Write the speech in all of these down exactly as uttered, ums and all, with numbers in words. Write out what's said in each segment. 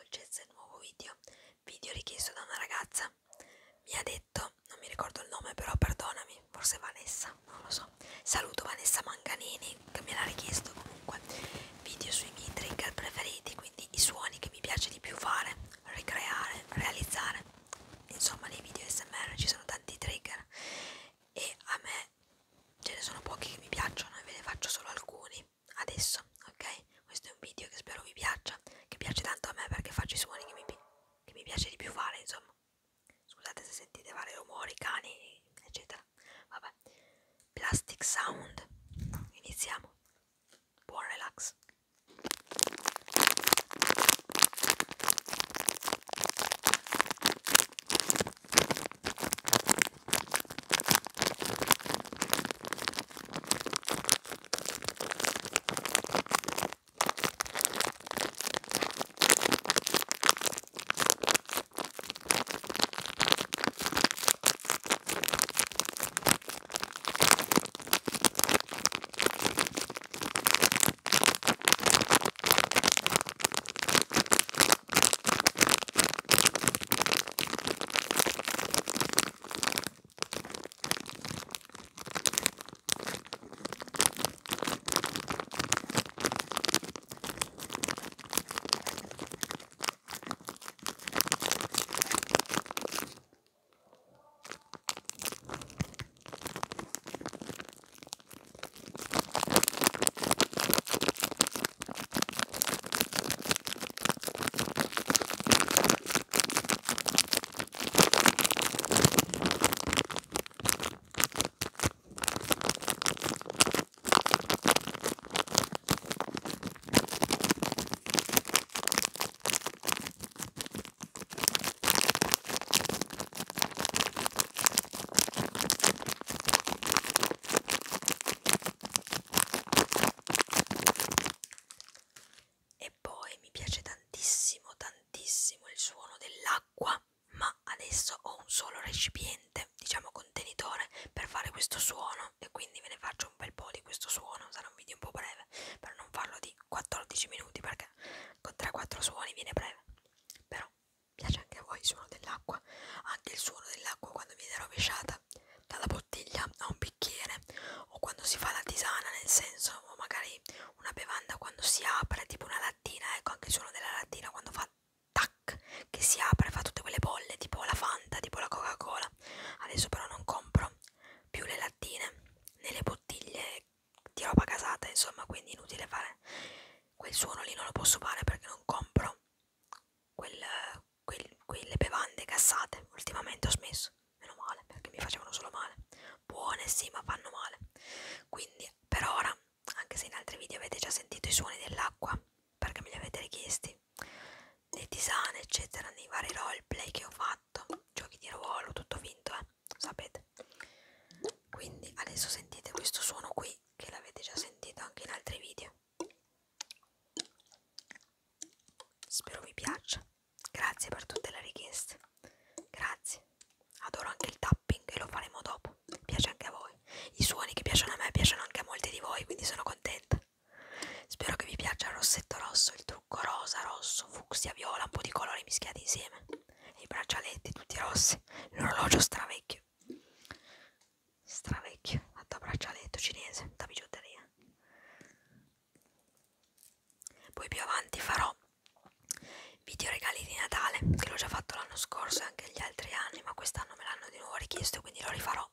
dolcezza il nuovo video, video richiesto da una ragazza. Mi ha detto, non mi ricordo il nome, però perdonami, forse Vanessa, non lo so. Saluto Vanessa Manganini che me l'ha richiesto. Comunque video sui miei trigger preferiti, quindi i suoni che mi piace di più fare, ricreare, realizzare. Insomma, nei video A S M R ci sono tanti trigger e a me ce ne sono pochi che mi piacciono e ve ne faccio solo alcuni adesso, ok? Questo è un video che spero vi piaccia, che piace tanto a me perché faccio i suoni che mi, che mi piace di più fare, insomma. Scusate se sentite vari rumori, cani, eccetera. Vabbè. Plastic Sound. Iniziamo. Buon relax. E poi mi piace tantissimo, tantissimo il suono dell'acqua, ma adesso ho un solo recipiente, diciamo contenitore, per fare questo suono e quindi ve ne faccio un bel po' di questo suono. Sarà un video un po' breve, per non farlo di quattordici minuti perché con tre quattro suoni viene breve. Però piace anche a voi il suono dell'acqua, anche il suono dell'acqua quando viene rovesciata dalla bottiglia a un bicchiere, o quando si fa la tisana, nel senso, o magari una bevanda quando si apre, tipo una lattina, ecco anche il suono della lattina quando fa tac, che si apre, fa tutte quelle bolle, tipo la Fanta, tipo la Coca-Cola. Adesso però non compro più le lattine né le bottiglie di roba gasata, insomma, quindi inutile fare quel suono lì, non lo posso fare perché non compro quel, quel, quelle bevande gassate. Ultimamente ho smesso, meno male, perché mi facevano solo male. Buone sì, ma fanno male. Quindi per ora, anche se in altri video avete già sentito i suoni dell'acqua perché me li avete richiesti, le tisane eccetera, nei vari roleplay che ho fatto, giochi di ruolo, tutto finto, eh, sapete. Quindi adesso sentite questo suono qui che l'avete già sentito anche in altri video. Spero vi piaccia. Grazie per tutte le richieste. Grazie. Adoro anche il tapping e lo faremo dopo. Piace anche a voi. I suoni che piacciono a me piacciono anche a molti di voi, quindi sono contenta. Spero che vi piaccia il rossetto rosso, il trucco rosa, rosso, fucsia, viola, un po' di colori mischiati insieme. E i braccialetti tutti rossi. L'orologio stravecchio. Stravecchio, fatto a braccialetto cinese, da bigiotteria. Poi più avanti farò video regali di Natale, che l'ho già fatto l'anno scorso e anche gli altri anni, ma quest'anno me l'hanno di nuovo richiesto, quindi lo rifarò.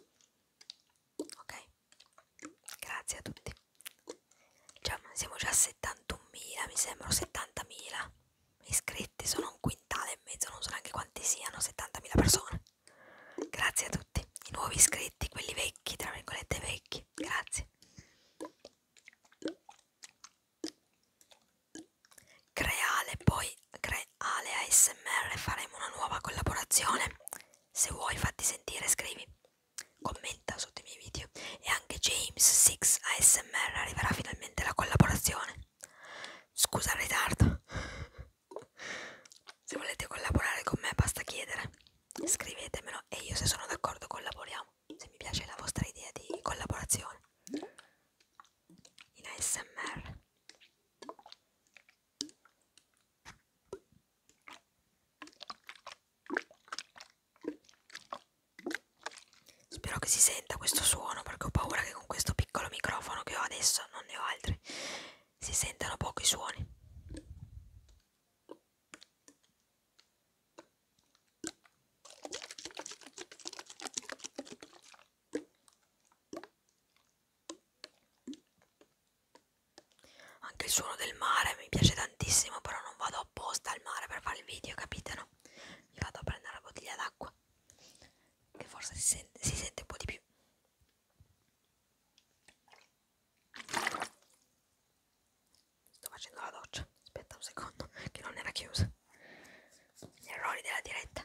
Ok? Grazie a tutti. Già, siamo già a settantunomila, mi sembra, settantamila iscritti, sono un quintale e mezzo, non so neanche quanti siano, settantamila persone. Grazie a tutti, i nuovi iscritti, quelli vecchi, tra virgolette vecchi, grazie. Creale, poi Creale A S M R, faremo una nuova collaborazione. Se vuoi fatti sentire, scrivi, commenta sotto i miei video. E anche James sei A S M R arriverà finalmente la collaborazione. Scusa il ritardo. Se volete collaborare con me basta chiedere, scrivetemelo e io, se sono d'accordo, collaboriamo, se mi piace la vostra idea di collaborazione. che si senta questo suono, perché ho paura che con questo piccolo microfono che ho adesso, non ne ho altri, si sentano pochi suoni. Anche il suono del mare mi piace tantissimo, però non vado apposta al mare per fare il video, capite, no? Mi vado a prendere la bottiglia d'acqua, che forse si sente, si sente un po' di più. Sto facendo la doccia, aspetta un secondo, che non era chiusa. Gli errori della diretta.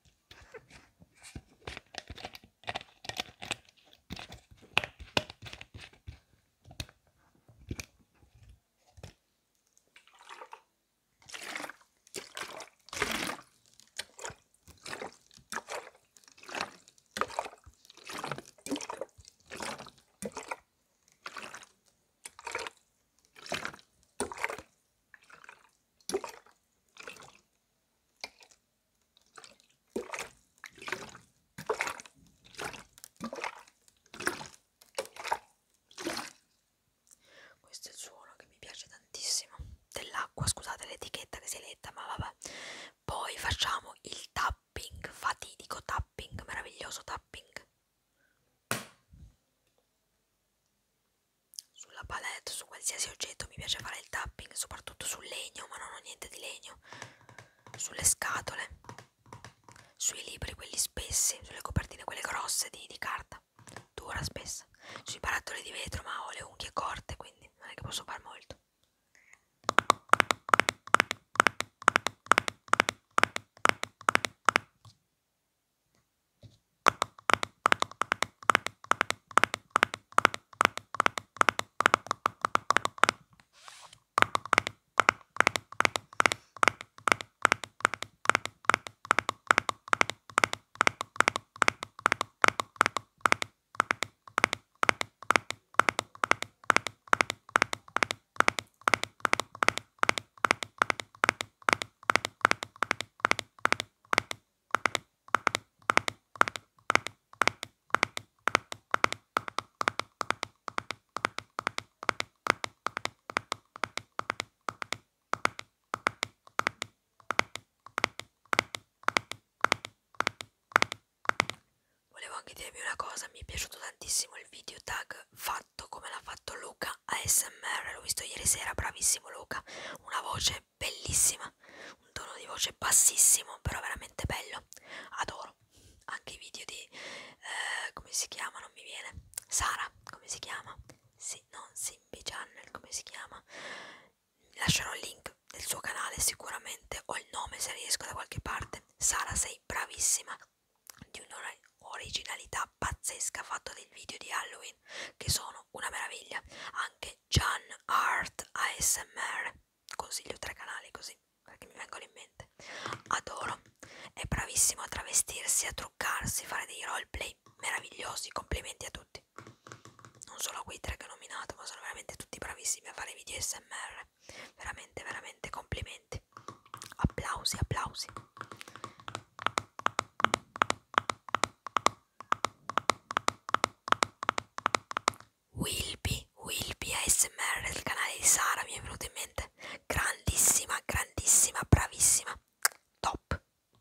Questo è il suono che mi piace tantissimo dell'acqua, scusate l'etichetta che si è letta, ma vabbè. Poi facciamo il tapping, fatidico tapping, meraviglioso tapping sulla palette, su qualsiasi oggetto. Mi piace fare il tapping, soprattutto sul legno, ma non ho niente di legno, sulle scatole, sui libri quelli spessi, sulle copertine quelle grosse di, di carta dura spessa, sui barattoli di vetro, ma ho le unghie corte, quindi non è che posso far molto. Volevo anche dirvi una cosa, mi è piaciuto tantissimo il video tag fatto come l'ha fatto Luca A S M R, l'ho visto ieri sera, bravissimo Luca, una voce bellissima, un tono di voce bassissimo, però veramente bello, adoro. Anche i video di, eh, come si chiama, non mi viene, Sara, come si chiama? Sì, non Simbi Channel, come si chiama? Lascerò il link del suo canale sicuramente, o il nome se riesco da qualche parte. Sara, sei bravissima, di un'originalità pazzesca, fatto dei video di Halloween che sono una meraviglia. Anche Jan Art A S M R, consiglio tre canali così perché mi vengono in mente, adoro, è bravissimo a travestirsi, a truccarsi, fare dei roleplay meravigliosi, complimenti a tutti, non solo a quei tre che ho nominato, ma sono veramente tutti bravissimi a fare video A S M R, veramente veramente complimenti, applausi, applausi. Wilby, Wilby A S M R del canale di Sara, mi è venuto in mente, grandissima, grandissima, bravissima, top.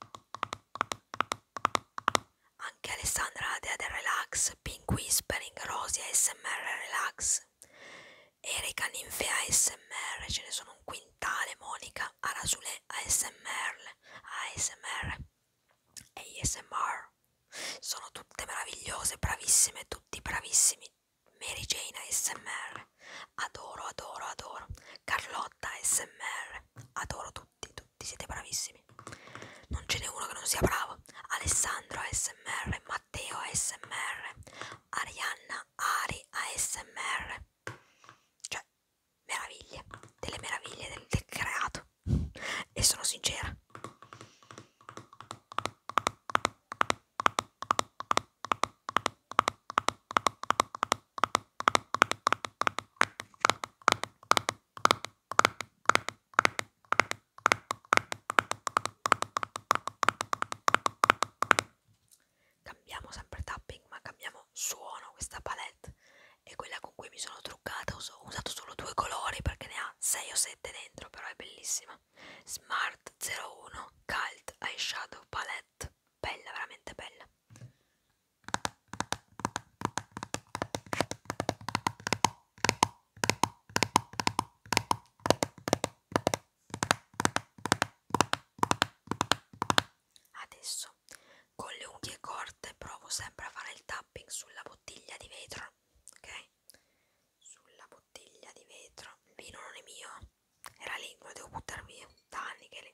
Anche Alessandra Dea del Relax, Pink Whispering, Rosy A S M R Relax, Erika Ninfea A S M R, ce ne sono un quintale, Monica Arasule A S M R, A S M R, A S M R, sono tutte meravigliose, bravissime, tutti bravissimi. Mary Jane A S M R, adoro, adoro, adoro. Carlotta A S M R, adoro tutti, tutti siete bravissimi. Non ce n'è uno che non sia bravo. Alessandro A S M R, Matteo A S M R, Arianna Ari A S M R. Cioè, meraviglie, delle meraviglie del, del creato. E sono sincera. Cambiamo sempre tapping, ma cambiamo ho usato solo due colori perché ne ha sei o sette dentro, però è bellissima. Smart zero uno Cult Eyeshadow Palette, bella, veramente bella. Adesso con le unghie corte provo sempre a fare il tapping sulla bottiglia di vetro, ok? Sulla bottiglia di vetro. Il vino non è mio, era lì, lo devo buttare via, da anni che è lì.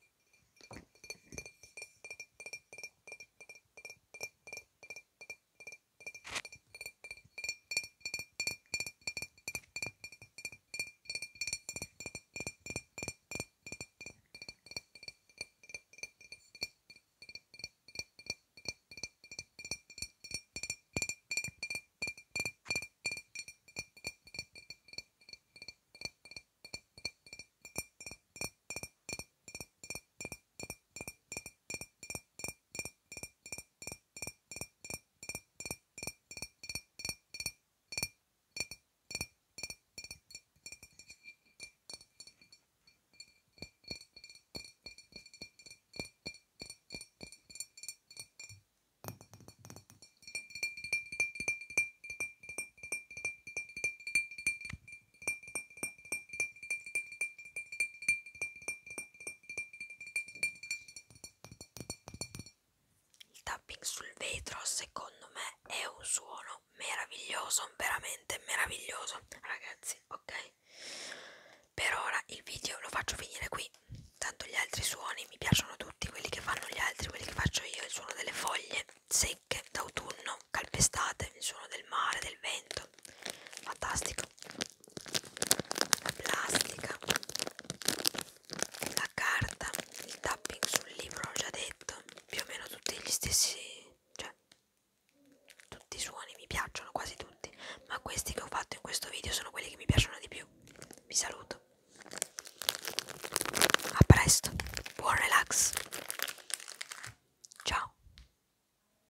Il tapping sul vetro secondo me è un suono meraviglioso, veramente meraviglioso, ragazzi, ok? Per ora il video lo faccio finire qui, tanto gli altri suoni mi piacciono tutti, quelli che fanno gli altri, quelli che faccio io, il suono delle foglie secche d'autunno, calpestate, il suono del mare, del vento, fantastico. La plastica, la carta, il tapping sul libro, ho già detto, più o meno tutti gli stessi